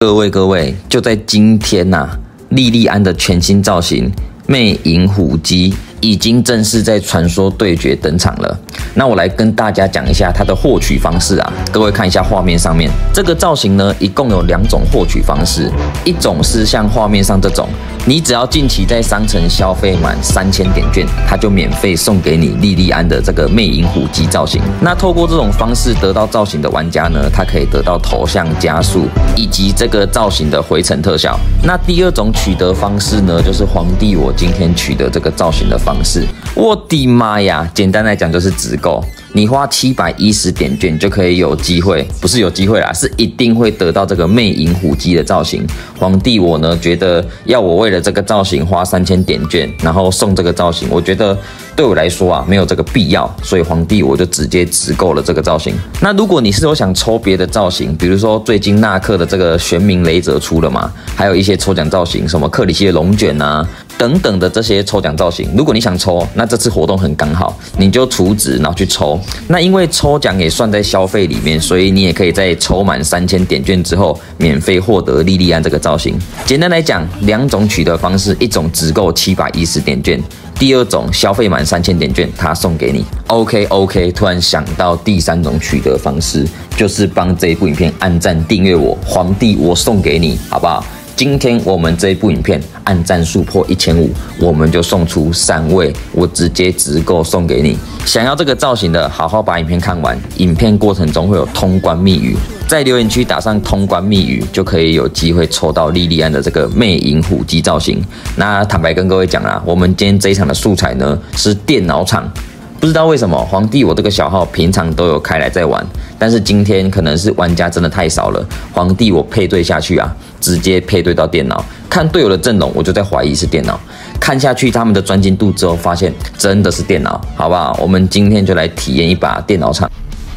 各位，就在今天呐、莉莉安的全新造型魅影虎姬已经正式在传说对决登场了。那我来跟大家讲一下它的获取方式啊，各位看一下画面上面这个造型呢，一共有2种获取方式，一种是像画面上这种，你只要近期在商城消费满3000点券，它就免费送给你莉莉安的这个魅影虎姬造型。那透过这种方式得到造型的玩家呢，他可以得到头像加速以及这个造型的回程特效。那第2种取得方式呢，就是皇帝我今天取得这个造型的方式。我的妈呀！简单来讲就是直购，你花710点券就可以有机会，不是有机会啦，是一定会得到这个魅影虎姬的造型。皇帝我呢觉得要我为了这个造型花3000点券，然后送这个造型，我觉得对我来说啊没有这个必要，所以皇帝我就直接直购了这个造型。那如果你是有想抽别的造型，比如说最近纳克的这个玄冥雷泽出了嘛，还有一些抽奖造型，什么克里希的龙卷啊等等的这些抽奖造型，如果你想抽，那这次活动很刚好，你就储值然后去抽。那因为抽奖也算在消费里面，所以你也可以在抽满3000点券之后，免费获得莉莉安这个造型。简单来讲，2种取得方式，一种直购710点券，第2种消费满3000点券，他送给你。OK， 突然想到第3种取得方式，就是帮这一部影片按赞订阅我，皇帝我送给你，好不好？今天我们这一部影片按赞数破1500，我们就送出3位，我直接直购送给你。想要这个造型的，好好把影片看完，影片过程中会有通关密语，在留言区打上通关密语，就可以有机会抽到莉莉安的这个魅影虎姬造型。那坦白跟各位讲啦，我们今天这一场的素材呢是电脑场。不知道为什么皇帝我这个小号平常都有开来在玩，但是今天可能是玩家真的太少了，皇帝我配对下去啊，直接配对到电脑，看队友的阵容我就在怀疑是电脑，看下去他们的专精度之后发现真的是电脑，好不好？我们今天就来体验一把电脑场。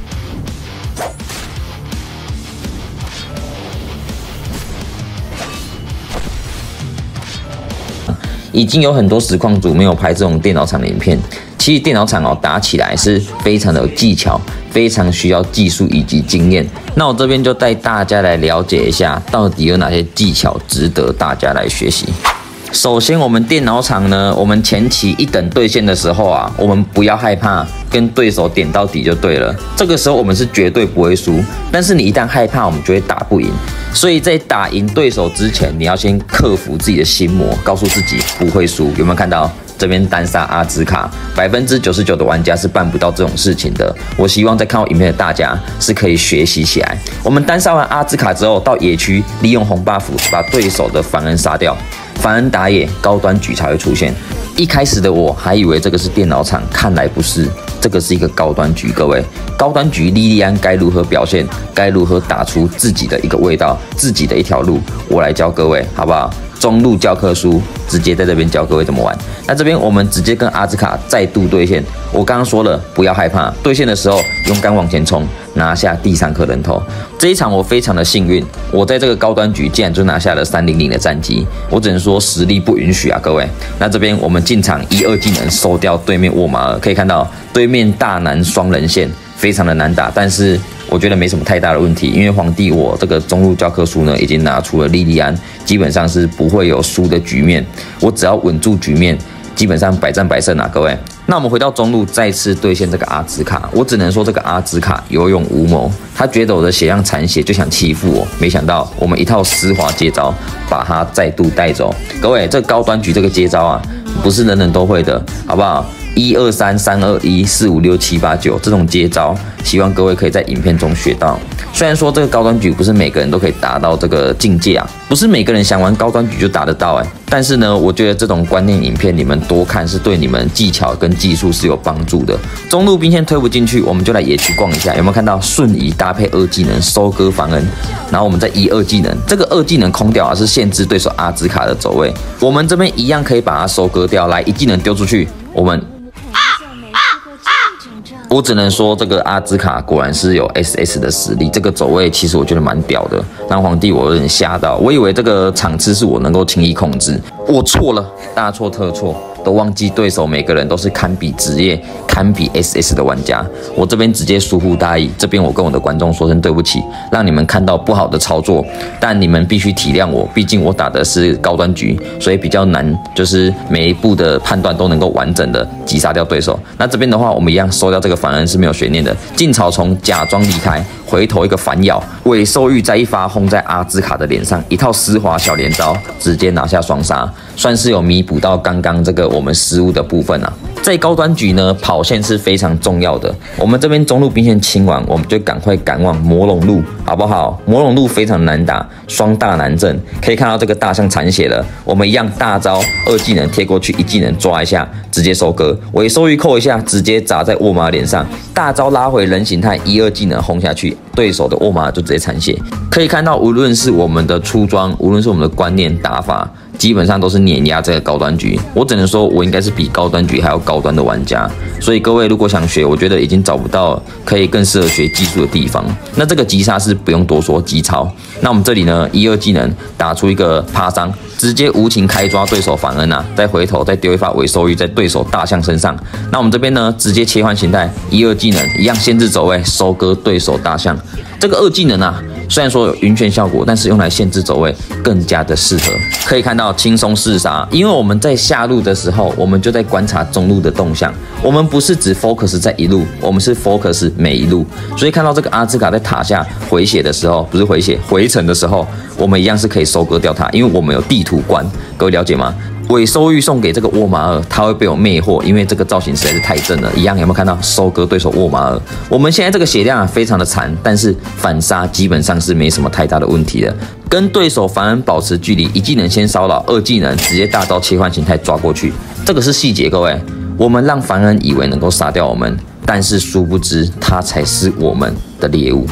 已经有很多实况组没有拍这种电脑场的影片。其实电脑场打起来是非常的有技巧，非常需要技术以及经验。那我这边就带大家来了解一下，到底有哪些技巧值得大家来学习。首先，我们电脑场呢，我们前期1等对线的时候啊，我们不要害怕跟对手点到底就对了。这个时候我们是绝对不会输，但是你一旦害怕，我们就会打不赢。所以在打赢对手之前，你要先克服自己的心魔，告诉自己不会输。有没有看到？这边单杀阿兹卡，99%的玩家是办不到这种事情的。我希望在看我影片的大家是可以学习起来。我们单杀完阿兹卡之后，到野区利用红 buff 把对手的凡恩杀掉，凡恩打野高端局才会出现。一开始的我还以为这个是电脑场，看来不是，这个是一个高端局。各位，高端局莉莉安该如何表现，该如何打出自己的一个味道，自己的一条路，我来教各位，好不好？中路教科书直接在这边教各位怎么玩。那这边我们直接跟阿兹卡再度对线。我刚刚说了，不要害怕，对线的时候勇敢往前冲，拿下第3颗人头。这一场我非常的幸运，我在这个高端局竟然就拿下了300的战绩，我只能说实力不允许啊，各位。那这边我们进场1、2技能收掉对面沃马尔，可以看到对面大难双人线，非常的难打，但是我觉得没什么太大的问题，因为皇帝我这个中路教科书呢已经拿出了莉莉安，基本上是不会有输的局面，我只要稳住局面，基本上百战百胜啊，各位。那我们回到中路，再次对线这个阿兹卡，我只能说这个阿兹卡有勇无谋，他觉得我的血量残血就想欺负我，没想到我们一套丝滑接招把他再度带走。各位，这高端局这个接招啊，不是人人都会的，好不好？1、2、3、3、2、1、4、5、6、7、8、9这种接招，希望各位可以在影片中学到。虽然说这个高端局不是每个人都可以达到这个境界啊，不是每个人想玩高端局就打得到但是呢，我觉得这种观念影片你们多看是对你们技巧跟技术是有帮助的。中路兵线推不进去，我们就来野区逛一下，有没有看到瞬移搭配2技能收割凡恩，然后我们再1、2技能，这个2技能空掉是限制对手阿兹卡的走位，我们这边一样可以把它收割掉。来，1技能丢出去，我只能说这个阿兹卡果然是有 SS 的实力，这个走位其实我觉得蛮屌的，让皇帝我有点吓到，我以为这个场次是我能够轻易控制，我错了，大错特错。 都忘记对手每个人都是堪比职业、堪比 SS 的玩家。我这边直接疏忽大意，这边我跟我的观众说声对不起，让你们看到不好的操作，但你们必须体谅我，毕竟我打的是高端局，所以比较难，就是每一步的判断都能够完整的击杀掉对手。那这边的话，我们一样收掉这个凡恩是没有悬念的。进草丛假装离开，回头一个反咬，尾兽玉再一发轰在阿兹卡的脸上，一套丝滑小连招，直接拿下双杀，算是有弥补到刚刚这个我们失误的部分啊。在高端局呢，跑线是非常重要的。我们这边中路兵线清完，我们就赶快赶往魔龙路，好不好？魔龙路非常难打，双大难阵。可以看到这个大象残血了，我们一样大招2技能贴过去，1技能抓一下，直接收割。尾兽玉扣一下，直接砸在沃玛脸上，大招拉回人形态，1、2技能轰下去，对手的沃玛就直接残血。可以看到，无论是我们的出装，无论是我们的观念打法，基本上都是碾压这个高端局。我只能说，我应该是比高端局还要高端的玩家。所以各位如果想学，我觉得已经找不到可以更适合学技术的地方。那这个击杀是不用多说，击超。那我们这里呢，1、2技能打出一个趴伤，直接无情开抓对手反恩啊，再回头再丢一发尾兽玉在对手大象身上。那我们这边呢，直接切换形态，1、2技能一样限制走位，收割对手大象。这个2技能啊，虽然说有晕眩效果，但是用来限制走位更加的适合。可以看到轻松4杀，因为我们在下路的时候，我们就在观察中路的动向。我们不是只 focus 在一路，我们是 focus 每一路。所以看到这个阿兹卡在塔下回血的时候，不是回血，回城的时候，我们一样是可以收割掉它，因为我们有地图观。各位了解吗？尾兽玉送给这个沃玛尔，他会被我魅惑，因为这个造型实在是太正了。一样有没有看到收割对手沃玛尔？我们现在这个血量啊非常的残，但是反杀基本上是没什么太大的问题的。跟对手凡恩保持距离，1技能先骚扰，2技能直接大招切换形态抓过去，这个是细节，各位。我们让凡恩以为能够杀掉我们，但是殊不知他才是我们的猎物。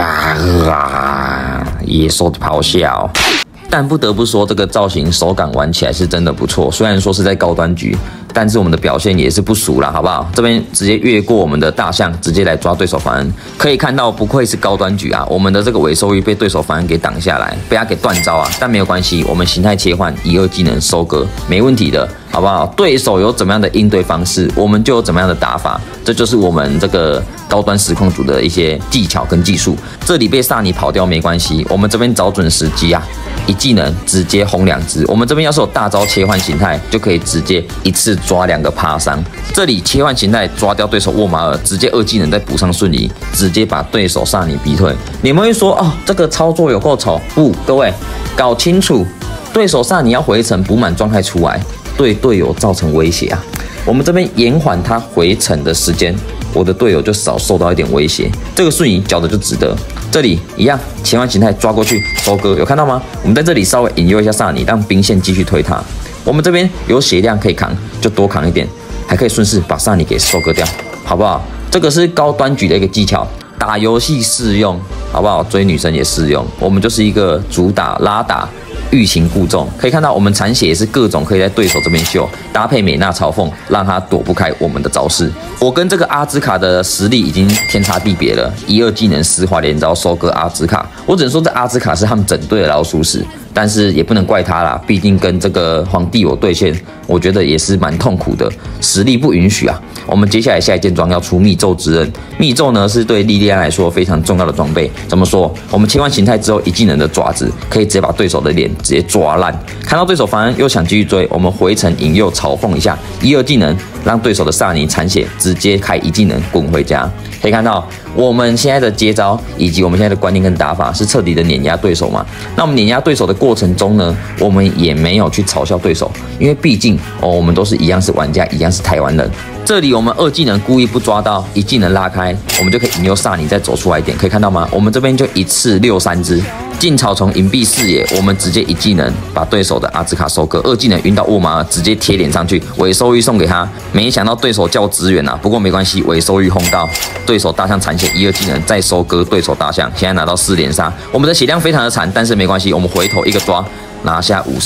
野兽的咆哮。但不得不说，这个造型手感玩起来是真的不错。虽然说是在高端局，但是我们的表现也是不俗啦，好不好？这边直接越过我们的大象，直接来抓对手凡恩。可以看到，不愧是高端局啊！我们的这个尾兽玉被对手凡恩给挡下来，被他给断招啊！但没有关系，我们形态切换，1、2技能收割，没问题的，好不好？对手有怎么样的应对方式，我们就有怎么样的打法。这就是我们这个高端实况组的一些技巧跟技术。这里被萨尼跑掉没关系，我们这边找准时机啊！1技能直接轰2只，我们这边要是有大招切换形态，就可以直接一次抓2个趴伤。这里切换形态抓掉对手沃玛尔，直接2技能再补上瞬移，直接把对手萨尼逼退。你们会说哦，这个操作有够丑？不，各位搞清楚，对手萨尼要回城补满状态出来，对队友造成威胁啊。我们这边延缓他回城的时间，我的队友就少受到一点威胁，这个瞬移缴的就值得。这里一样切换形态抓过去收割，有看到吗？我们在这里稍微引诱一下萨尼，让兵线继续推他。我们这边有血量可以扛，就多扛一点，还可以顺势把萨尼给收割掉，好不好？这个是高端局的一个技巧，打游戏适用，好不好？追女生也适用。我们就是一个主打拉打。欲擒故纵，可以看到我们残血也是各种可以在对手这边秀，搭配美娜嘲讽，让他躲不开我们的招式。我跟这个阿兹卡的实力已经天差地别了，1、2技能丝滑连招收割阿兹卡，我只能说这阿兹卡是他们整队的老鼠屎，但是也不能怪他啦，毕竟跟这个皇帝有对线，我觉得也是蛮痛苦的，实力不允许啊。我们接下来下一件装要出密咒之刃，密咒呢是对莉莉安来说非常重要的装备。怎么说？我们切换形态之后，1技能的爪子可以直接把对手的脸直接抓烂。看到对手凡恩又想继续追，我们回城引诱嘲讽一下，1、2技能让对手的萨尼残血，直接开1技能滚回家。可以看到我们现在的接招以及我们现在的观念跟打法是彻底的碾压对手嘛。那我们碾压对手的过程中呢，我们也没有去嘲笑对手，因为毕竟我们都是一样是玩家，一样是台湾人。这里我们2技能故意不抓到，1技能拉开，我们就可以引诱萨尼再走出来一点。可以看到吗？我们这边就一次6、3只。进草丛隐蔽视野，我们直接1技能把对手的阿兹卡收割，2技能晕到沃玛尔，直接贴脸上去，尾兽玉送给他。没想到对手叫支援啊，不过没关系，尾兽玉轰到对手大象残血，1、2技能再收割对手大象，现在拿到4连杀。我们的血量非常的惨，但是没关系，我们回头一个抓，拿下5杀。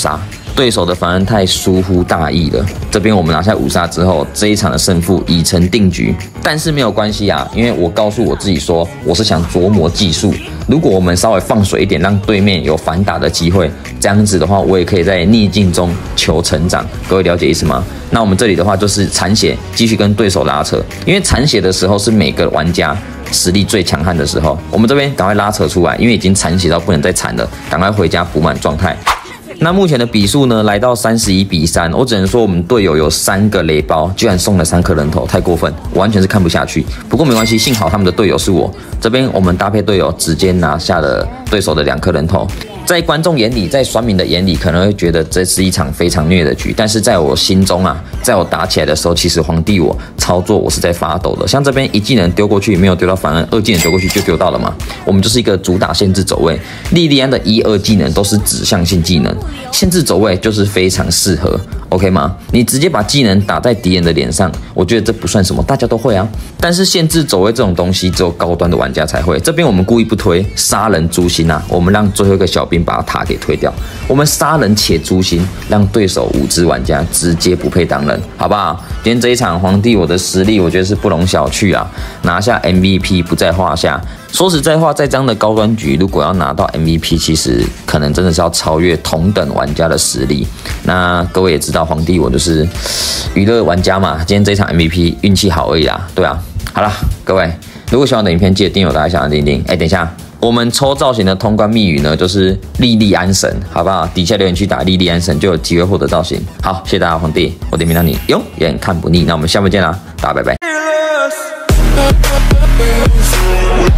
对手的凡恩太疏忽大意了。这边我们拿下5杀之后，这一场的胜负已成定局。但是没有关系啊，因为我告诉我自己说，我是想琢磨技术。如果我们稍微放水一点，让对面有反打的机会，这样子的话，我也可以在逆境中求成长。各位了解意思吗？那我们这里的话就是残血，继续跟对手拉扯，因为残血的时候是每个玩家实力最强悍的时候。我们这边赶快拉扯出来，因为已经残血到不能再残了，赶快回家补满状态。那目前的比数呢，来到31比3，我只能说我们队友有3个雷包，居然送了3颗人头，太过分，我完全是看不下去。不过没关系，幸好他们的队友是我，这边我们搭配队友直接拿下了对手的2颗人头。在观众眼里，在酸民的眼里，可能会觉得这是一场非常虐的局，但是在我心中啊，在我打起来的时候，其实皇帝我操作我是在发抖的。像这边1技能丢过去没有丢到凡恩，2技能丢过去就丢到了嘛。我们就是一个主打限制走位，莉莉安的1、2技能都是指向性技能，限制走位就是非常适合 ，OK 吗？你直接把技能打在敌人的脸上，我觉得这不算什么，大家都会啊。但是限制走位这种东西，只有高端的玩家才会。这边我们故意不推杀人诛心啊，我们让最后一个小兵把塔给推掉。我们杀人且诛心，让对手5只玩家直接不配当人，好不好？今天这一场皇帝我的实力，我觉得是不容小觑啊，拿下 MVP 不在话下。说实在话，在这样的高端局，如果要拿到 MVP， 其实可能真的是要超越同等玩家的实力。那各位也知道，皇帝我就是娱乐玩家嘛。今天这一场 MVP 运气好而已啦，对啊。好啦，各位，如果喜欢我的影片，记得订阅我，大家想要订订。等一下，我们抽造型的通关密语呢，就是莉莉安神，好不好？底下留言区打莉莉安神，就有机会获得造型。好，谢谢大家，皇帝，我点名让你永远看不腻。那我们下回见啦，大家拜拜。